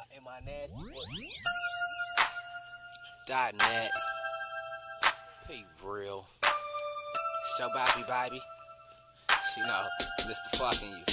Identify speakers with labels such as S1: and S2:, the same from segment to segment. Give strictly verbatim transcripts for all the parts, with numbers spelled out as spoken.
S1: in my nasty pussy.
S2: Dot net. Be real. Show Bobby Bobby. She know, Mister Fucking you.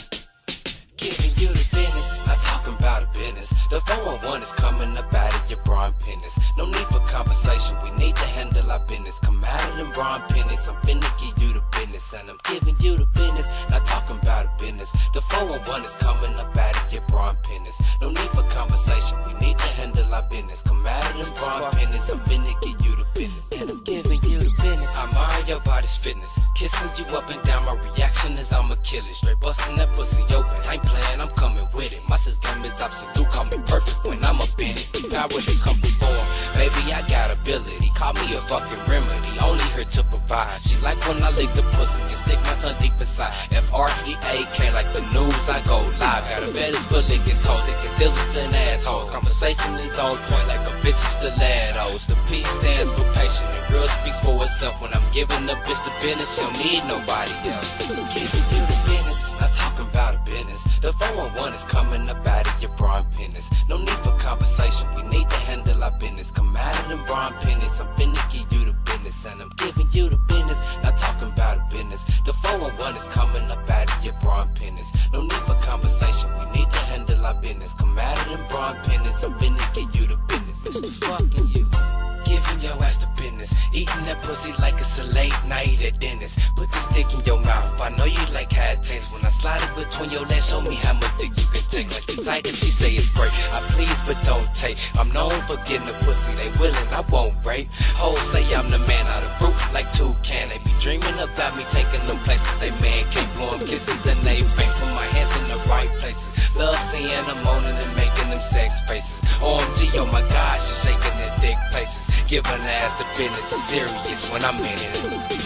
S2: Giving you the business, not talking about a business. The four one one is coming up out of your brawn pennies. No need for conversation, we need to handle our business. Come out of them brawn pennies, I'm finna give you the business. And I'm giving you the business, not talking about a business. The four one one is coming up out of your brawn pennies. No need for conversation, we need to handle our business. Come out of them brawn pennies, I'm finna give you the business. And I'm giving you the business. I'm on your body's fitness, kissing you up and down. My reaction is I'ma kill it. Straight busting that pussy open. I ain't playing, I'm coming with it. My sis game is absolute, call me perfect when I'm up in it. The power that come before, baby, I got ability. Call me a fucking remedy, only here to provide. She like when I lick the pussy and stick my tongue deep inside. F R E A K like the news, I go live. Got a better for licking toes, licking dizzles and assholes. Conversation is on point like a bitch is stilettos. The P stands for patient and real speaks for itself. When I'm giving the bitch the business, she'll need nobody else. Giving you the business, not talking about a business. The four one one is coming up out of your brawn pennies. No need for conversation, we need to handle our business. Come out of them brawn pennies, I'm finna give you the business. And I'm giving you the business, not talking about a business. The four one one is coming up out of your brawn pennies. No need for conversation, we need to handle our business. Come out of them brawn pennies, I'm finna give you the business. Mister Fucking you. Giving your ass the business, eating that pussy like it's a late night at Dennis. Put this dick in your mouth, I know you like how it tastes. When I slide it between your legs, show me how much dick you can take. Like the tiger, she say it's great, I please but don't take. I'm known for getting the pussy, they willing, I won't rape. Hoes say I'm the man out of fruit, like Toucan. They be dreaming about me taking them places. They man can't blow them kisses and they bank. Put my hands in the right places. Love seeing them moaning and making them sex faces. O M G, oh my God, she shaking the dick places. Giving her ass the business is serious when I'm in it.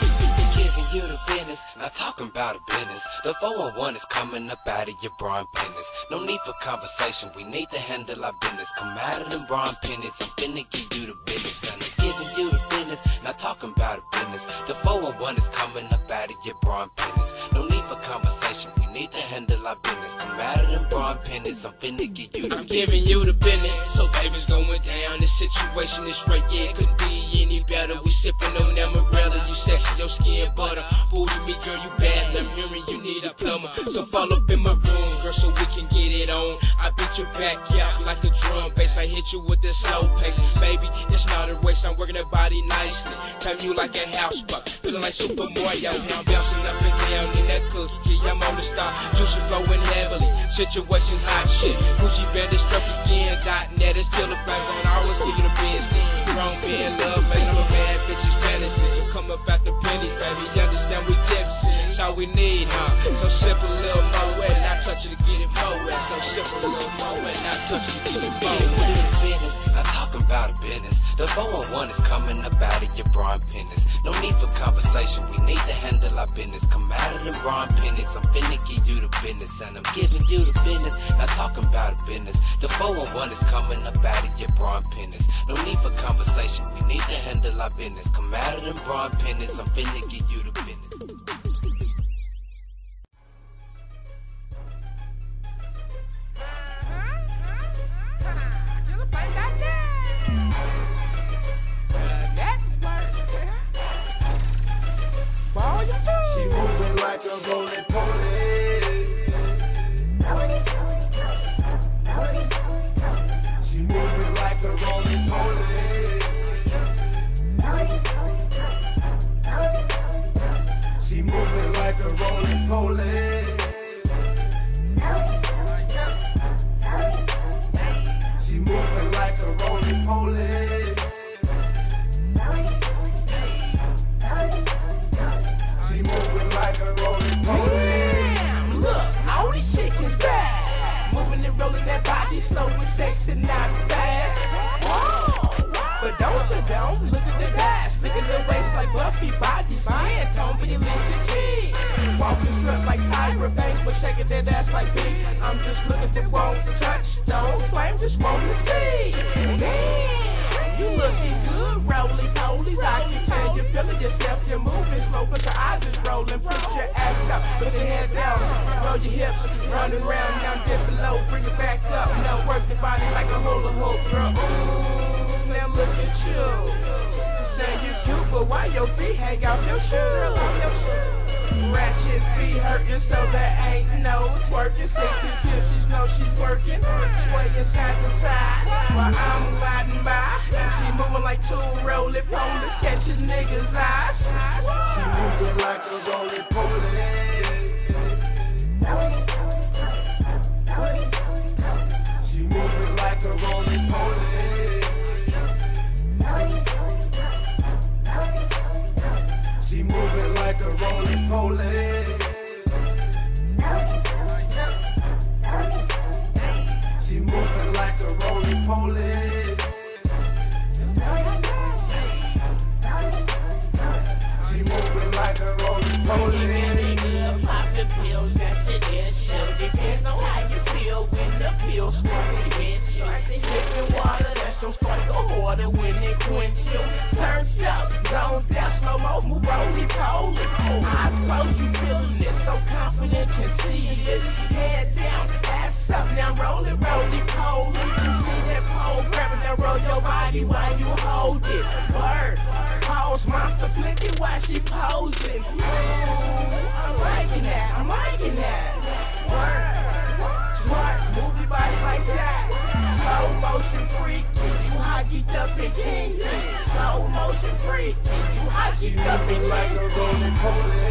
S2: Giving you the business, not talking about a business. The four one one is coming up out of your brawn pennies. No need for conversation, we need to handle our business. Come out of them brawn pennies, I'm finna give you the business. And I'm giving you the business, not talking about a business. The four one one is coming up out of your brawn pennies. No need for conversation, we need to handle our business. Come out of them brawn pennies, I'm finna give you the
S3: I'm
S2: business.
S3: giving you the business, so baby's going down. The situation is straight, yeah, it couldn't be any better. We sipping on Amarella, you sexy, your skin butter. Booty me, girl, you bad, and I'm hearing you need a plumber. So fall up in my room, girl, so we can get it on. I beat your back out like a drum bass. I hit you with the slow pace. Baby, it's not a race, I'm working that body nicely. Time you like a house buck, feeling like Super Mario. I'm bouncing up and down in that cookie, I'm on the star. Juicy flowing heavily, situations hot shit. Gucci bandit struck again, dot net is killer flag on. I always give you the business. Grown being love, making them a bad bitches fantasy. So come up out the pennies, baby, you understand we tipsy. That's all we need, huh? So simple, a little more wet, not touch it to get it more wet. So simple, a little more wet, not touch it to get it more wet.
S2: Business, not talking about a business. The four one one is coming up out of your brawn pennies. No need for conversation, we need to handle our business. Come out of them brawn pennies, I'm finna give you the business. And I'm giving you the business, not talking about a business. The four one one is coming up out of your brawn pennies. No need for conversation, we need to handle our business. Come out of them brawn pennies, I'm finna give you the business.
S4: She moving like a rolling pony. She moving like a rolling pony. She moving like a rolling pony. She moving like a rolling pony. She moving like a rolling pony.
S5: Damn, look, all these chickens bad. Moving and rolling that body slow and sexy, not fast. Whoa, but don't you don't look at the bass. Look at the waist like Buffy bodies. Yeah, Tommy and Alicia Keys. Walking strut like Tyra Banks, but shaking that ass like me. I'm just looking to won't touch, don't flame, just want to see. Damn. you looking good, roly-polies. I can tell you feeling yourself, you're moving slow, but the eyes is rolling. Put your ass up, put your head down, roll your hips, run around, now dip below, bring it back up. Now work your body like a hula hoop, girl. Ooh, now look at you. You say you cute, but why your feet hang off your shoe? Ratchet feet hurting, so there ain't no twerking. Sixty till she know she's working, swaying side to side while I'm riding by. She moving like two roly-polies, catching niggas' eyes.
S4: She moving like a roly-poly. She moving like a roly-poly. She moving like a roly-poly. She moving like a roly-poly. She moving like a roly-poly.
S5: Pop the pills, that's the issue. Depends on how you feel when the pills start to hit you. Sipping water, that's gon' start to order when it quench you. Turned up, zoned out, slow mo, move roly-poly. Eyes closed, you feeling it, so confident, can see it. Head down, ass up, now rolling, roly-poly. You see that pole, grabbing that roll your body while you hold it. Bird, pose, monster flicking while she posing. Ooh, I'm liking that, I'm liking that. Work, twerk, move your body like that. Slow motion freaky, you hockeyed up and kinky. Slow motion freaky, you
S4: She
S5: hockeyed up and
S4: moving like a
S5: kinky.
S4: roly-poly.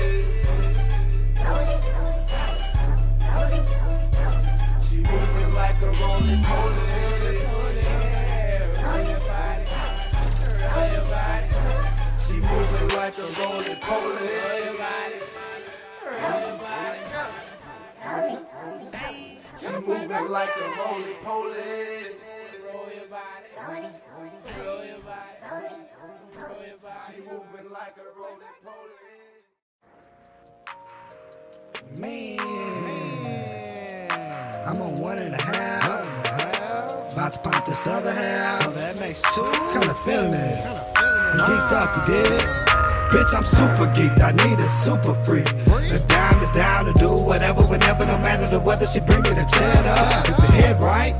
S4: She moving like a roly-poly. She moving like a roly-poly. She moving like a roly-poly. She moving like a roly-poly.
S1: Man, I'm on one and a half. About to pop this other half. So that makes two. Kinda feeling it. I'm geeked up, you dig? Bitch, I'm super geeked. I need a super freak. The dime is down to do whatever, whenever, no matter the weather. She bring me the cheddar. If the head right,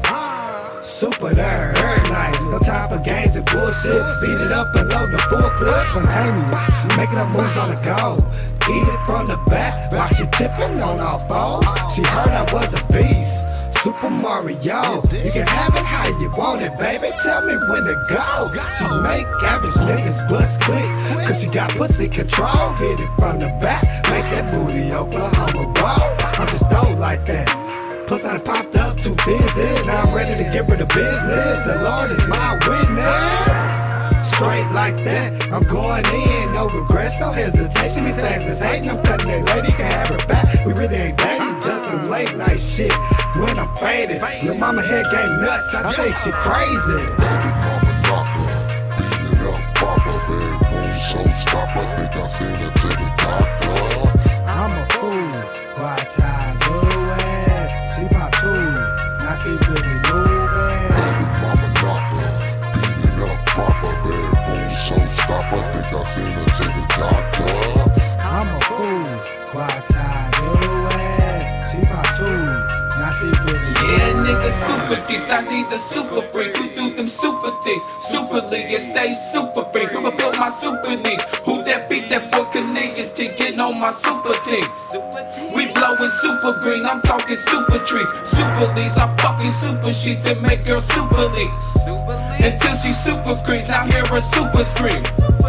S1: super there every night. No time for games and bullshit. Beat it up and load the full clip. Spontaneous, making up moves on the go. Eat it from the back while she tipping on all fours. She heard I was a beast. Super Mario, you can have it how you want it, baby. Tell me when to go. She make average niggas bust quick, cause she got pussy control. Hit it from the back, make that booty Oklahoma roll. I'm just dope like that. Plus I done popped up two business. Now I'm ready to get rid of business. The Lord is my witness. Straight like that, I'm going in. No regrets, no hesitation. These things is hating, I'm cutting that lady, can have her back. We really ain't dating, just some late night shit. When I'm faded, your mama head game nuts, I think she crazy.
S6: Baby mama knocker, beat it up, pop her bed, boom, showstopper. I think I seen her to the doctor.
S1: I'm a fool, watch how I do it. She pop two, now she really moving.
S6: Baby mama knocker, beat it up, pop her bed, boom, showstopper. I think I seen her to the doctor.
S1: I'm a fool, watch how I do it. She pop two, now she really
S3: Yeah,
S1: moving.
S3: nigga, super geek. I need a super freak who do them super things. Super league and stay super freak. Who built my super league? Who that beat that boy Canadians to get on my super teams? We blowing super green. I'm talking super trees. Super leagues. I'm fucking super sheets and make girls super leagues. Until she super screams. Now hear her super scream.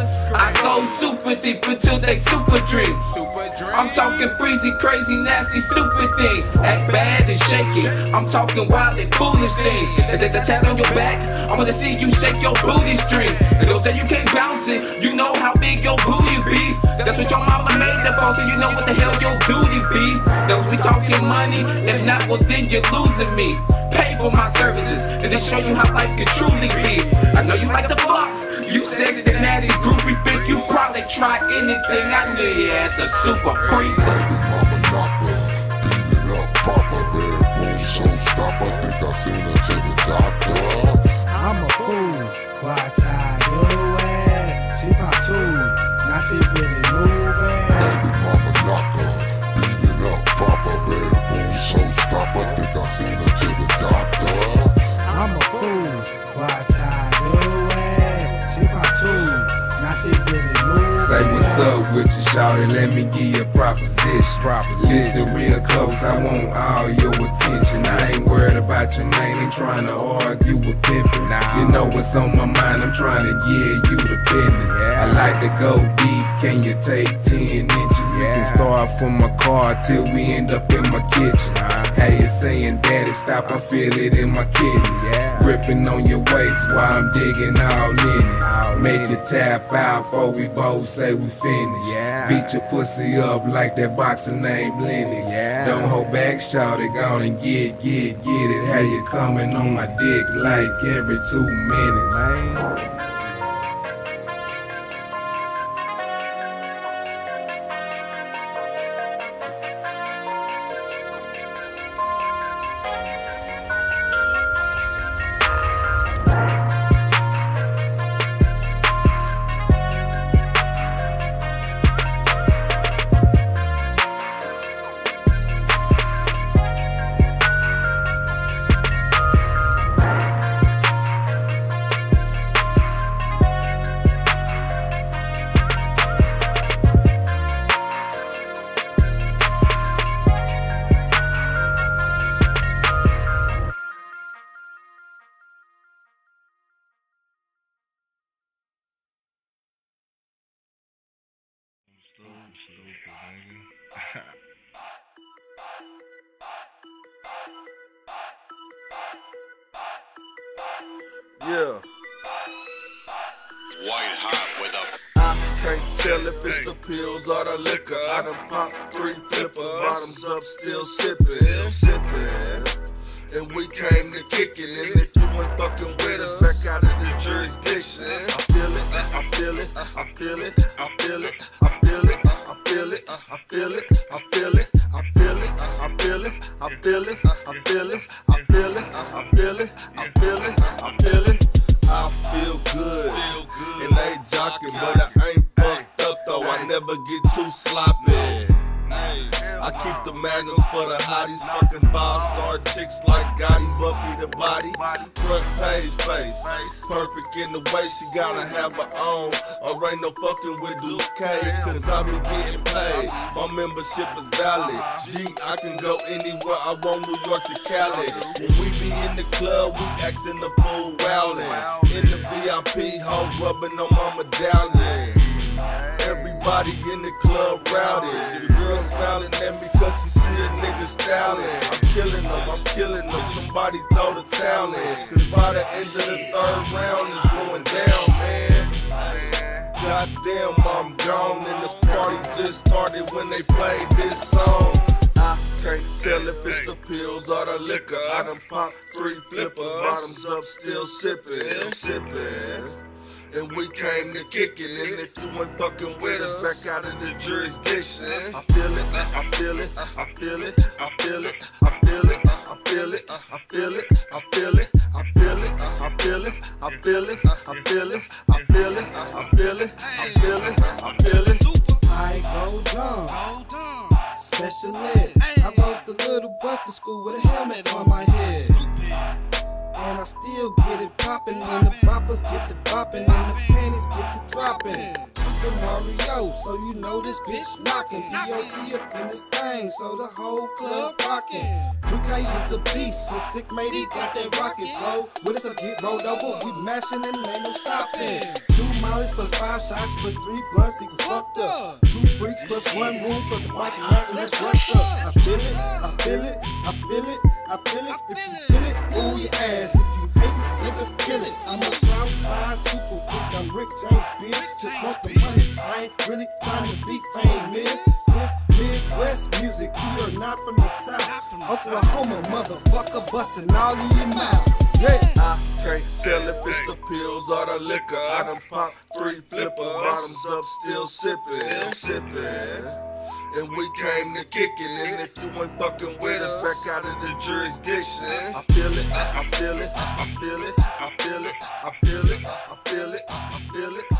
S3: I go super deep until they super dreams. I'm talking breezy, crazy, nasty, stupid things. Act bad and shaky. I'm talking wild and foolish things. If there's a tat on your back, I wanna see you shake your booty string. And don't say you can't bounce it. You know how big your booty be. That's what your mama made up on, so you know what the hell your duty be. Those we talking money. If not, well then you're losing me. Pay for my services and then show you how life can truly be. I know you like the block. You sexy, nasty, groupie, think you probably try anything. I knew you as a super freak.
S6: Baby mama knocker, beat it up, pop her bed, boom, showstopper. I think I seen her to the doctor.
S1: I'm a fool, Watch how I do it. She pop two, now she really moving.
S6: Baby mama knocker, beat it up, pop a bad boom, so stop. I think I seen her to the doctor.
S1: I'm a fool, watch how I do it. She pop two, now she really moving.
S7: Say what's up with you, shawty, let me give you a proposition. Listen real close, I want all your attention. I ain't worried about your name, ain't trying to argue with pimpin'. You know what's on my mind, I'm trying to give you the business. I like to go deep, can you take ten inches? We can start from my car till we end up in my kitchen. Hey, it's saying daddy stop, I feel it in my kidneys. Gripping on your waist while I'm digging all in it. Make it tap out before we both say we finished. Beat your pussy up like that boxer named Lennox. Don't hold back, shawty, gone and get, get, get it. How you coming on my dick like every two minutes, man?
S8: Stupid, nigga.
S4: Yeah.
S6: White hot with a
S4: I can't tell if it's the pills or the liquor. I done popped three flippers, bottoms up, still sipping, still sipping. And we came to kick it. And if you ain't fucking with us, back out of the jurisdiction. I feel it, I feel it, I feel it, I feel it, I feel it, I feel it, I feel it, I feel it, I feel it, I feel it, I feel it, I feel it, I feel it, I feel it, I feel it, I feel it. I feel good, and they jockin', but I ain't fucked up though. I never get too sloppy. I keep the magnums for the hotties, fucking five-star chicks like Gotti, Buffy the body, front page face, perfect in the way she gotta have her own, or ain't no fucking with Luke K, cause I be getting paid, my membership is valid, G, I can go anywhere I want, New York to Cali, when we be in the club, we acting the fool wildin', in the V I P, hoes rubbing on my medallion. Everybody in the club rowdy. The girl smiling at me cause she see a nigga styling. I'm killing them, I'm killing them. Somebody throw the towel in. Cause by the end of the third round it's going down, man. Goddamn, I'm gone and this party just started when they played this song. I can't tell if it's the pills or the liquor. I done popped three flippers, bottoms up, still sipping, still sipping. And we came to kick it, and if you ain't fucking with us, back out of the jurisdiction. I feel it, I feel it, I feel it, I feel it, I feel it, I feel it, I feel it, I feel it, I feel it, I feel it, I feel it, I feel it, I feel it, I feel it, I feel it, I feel it.
S1: I go dumb, special ed. I rode the little bus to school with a helmet on my head. And I still get it poppin', and the boppers get to boppin', and the panties get to droppin'. Super Mario, so you know this bitch knockin'. D O C up in this thing, so the whole club rockin'. two K is a beast, a sick mate, he got that rocket flow. With us, I get rolled over, we mashin' and ain't no stoppin'. Two mollies plus five shots plus three blunts, he fucked up. Two freaks plus one room plus a box of rack, let's rush up. I feel it, I feel it, I feel it, I feel it. If you feel it, ooh your ass. If you hate it, nigga, kill it. I'm a Southside super freak, I'm Rick James, bitch. Just want the money, I ain't really trying to be famous. This Midwest music, we are not from the South. Oklahoma, motherfucker, bustin' all in your mouth. Yeah.
S4: I can't tell if it's the pills or the liquor. I done popped three flippers, bottoms up, still sipping, still sipping. And we came to kick it, and if you ain't fucking with us, back out of the jurisdiction. I feel it, I feel it, I feel it, I feel it, I feel it, I feel it, I feel it.